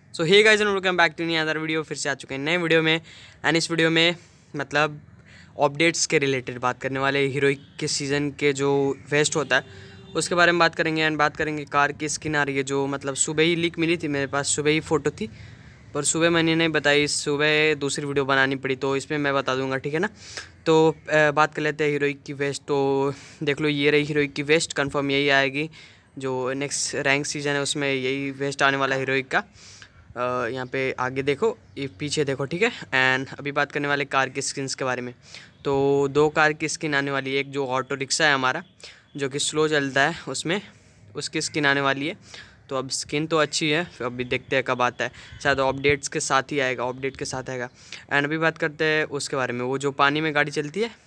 So hey guys and welcome back to new other video. फिर से आ चुके हैं नए वीडियो में। एंड इस वीडियो में मतलब अपडेट्स के रिलेटेड बात करने वाले, हीरोइक के सीज़न के जो वेस्ट होता है उसके बारे में बात करेंगे। एंड बात करेंगे कार की स्किन आ रही है जो मतलब सुबह ही लीक मिली थी, मेरे पास सुबह ही फ़ोटो थी, पर सुबह मैंने नहीं बताई, सुबह दूसरी वीडियो बनानी पड़ी, तो इसमें मैं बता दूंगा, ठीक है ना। तो बात कर लेते हैं हीरोइक की वेस्ट। तो देख लो, ये रही हीरोइक की वेस्ट, कंफर्म यही आएगी। जो नेक्स्ट रैंक सीज़न है उसमें यही वेस्ट आने वाला है हीरोइक का। यहाँ पे आगे देखो, ये पीछे देखो, ठीक है। एंड अभी बात करने वाले कार की स्किन्स के बारे में। तो दो कार की स्किन आने वाली है। एक जो ऑटो रिक्शा है हमारा, जो कि स्लो चलता है, उसमें उसकी स्किन आने वाली है। तो अब स्किन तो अच्छी है, अभी देखते हैं कब आता है, शायद अपडेट्स के साथ ही आएगा, अपडेट के साथ आएगा। एंड अभी बात करते हैं उसके बारे में, वो जो पानी में गाड़ी चलती है,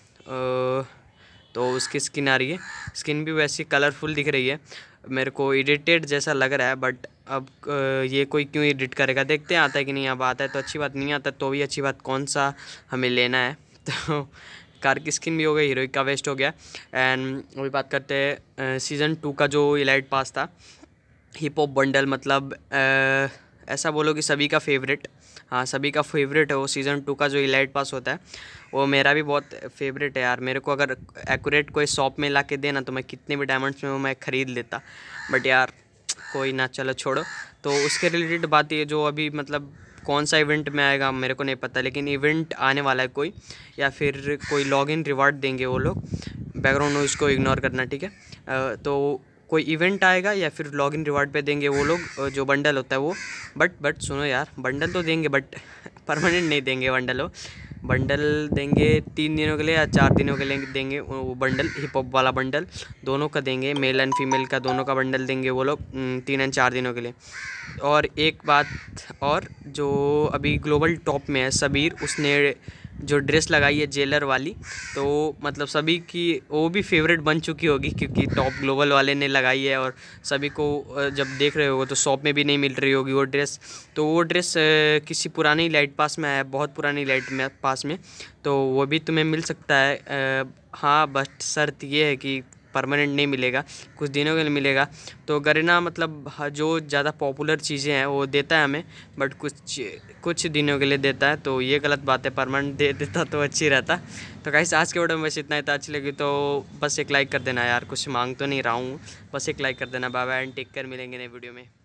तो उसकी स्किन आ रही है। स्किन भी वैसी कलरफुल दिख रही है, मेरे को एडिटेड जैसा लग रहा है, बट अब ये कोई क्यों एडिट करेगा, देखते हैं आता है कि नहीं। अब आता है तो अच्छी बात, नहीं आता तो भी अच्छी बात, कौन सा हमें लेना है। तो कार की स्किन भी हो गई, हीरोइक का वेस्ट हो गया। एंड अभी बात करते हैं सीज़न 2 का जो इलाइट पास था, हिप हॉप बंडल, मतलब ऐसा बोलो कि सभी का फेवरेट, हाँ सभी का फेवरेट है वो। सीज़न 2 का जो इलाइट पास होता है वो मेरा भी बहुत फेवरेट है यार। मेरे को अगर एक्यूरेट कोई शॉप में ला के देना तो मैं कितने भी डायमंड्स में वो मैं ख़रीद लेता, बट यार कोई ना, चलो छोड़ो। तो उसके रिलेटेड बात ये, जो अभी मतलब कौन सा इवेंट में आएगा मेरे को नहीं पता, लेकिन इवेंट आने वाला है कोई, या फिर कोई लॉगिन रिवार्ड देंगे वो लोग। बैकग्राउंड नॉइज़ को इग्नोर करना, ठीक है। तो कोई इवेंट आएगा या फिर लॉगिन रिवार्ड पे देंगे वो लोग, जो बंडल होता है वो। बट सुनो यार, बंडल तो देंगे बट परमानेंट नहीं देंगे बंडल। वो बंडल देंगे 3 दिनों के लिए या 4 दिनों के लिए देंगे वो बंडल, हिप हॉप वाला बंडल दोनों का देंगे, मेल एंड फीमेल का दोनों का बंडल देंगे वो लोग 3 एंड 4 दिनों के लिए। और एक बात और, जो अभी ग्लोबल टॉप में है सबीर, उसने जो ड्रेस लगाई है जेलर वाली, तो मतलब सभी की वो भी फेवरेट बन चुकी होगी, क्योंकि टॉप ग्लोबल वाले ने लगाई है और सभी को जब देख रहे होगे तो शॉप में भी नहीं मिल रही होगी वो ड्रेस। तो वो ड्रेस किसी पुरानी लाइट पास में है, बहुत पुरानी लाइट में पास में, तो वो भी तुम्हें मिल सकता है। हाँ, बट शर्त ये है कि परमानेंट नहीं मिलेगा, कुछ दिनों के लिए मिलेगा। तो गरीना मतलब जो ज़्यादा पॉपुलर चीज़ें हैं वो देता है हमें, बट कुछ दिनों के लिए देता है, तो ये गलत बात है। परमानेंट दे देता तो अच्छी रहता। तो गाइस आज के वीडियो में बस इतना ही था। अच्छी लगी तो बस एक लाइक कर देना यार, कुछ मांग तो नहीं रहा हूँ, बस एक लाइक कर देना। Bye bye and take care, मिलेंगे नए वीडियो में।